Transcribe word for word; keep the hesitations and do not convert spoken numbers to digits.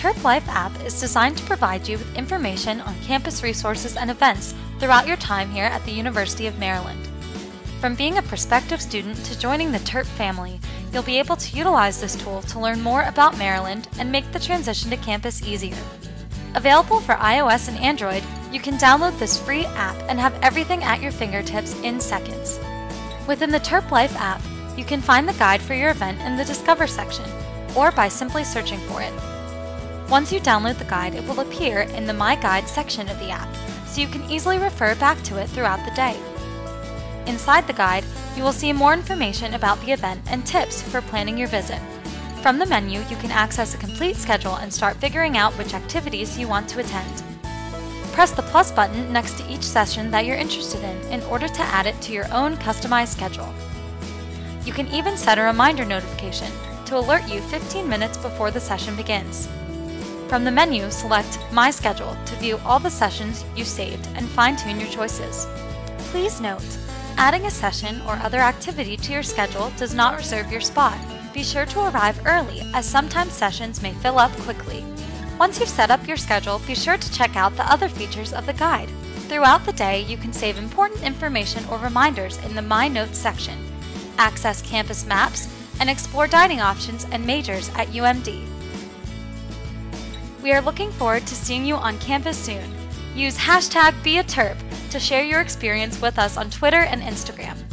TERPlife app is designed to provide you with information on campus resources and events throughout your time here at the University of Maryland. From being a prospective student to joining the TERP family, you'll be able to utilize this tool to learn more about Maryland and make the transition to campus easier. Available for iOS and Android, you can download this free app and have everything at your fingertips in seconds. Within the TERPlife app, you can find the guide for your event in the Discover section, or by simply searching for it. Once you download the guide, it will appear in the My Guide section of the app, so you can easily refer back to it throughout the day. Inside the guide, you will see more information about the event and tips for planning your visit. From the menu, you can access a complete schedule and start figuring out which activities you want to attend. Press the plus button next to each session that you're interested in in order to add it to your own customized schedule. You can even set a reminder notification to alert you fifteen minutes before the session begins. From the menu, select My Schedule to view all the sessions you saved and fine-tune your choices. Please note, adding a session or other activity to your schedule does not reserve your spot. Be sure to arrive early, as sometimes sessions may fill up quickly. Once you've set up your schedule, be sure to check out the other features of the guide. Throughout the day, you can save important information or reminders in the My Notes section, access campus maps, and explore dining options and majors at U M D. We are looking forward to seeing you on campus soon. Use hashtag BeATerp to share your experience with us on Twitter and Instagram.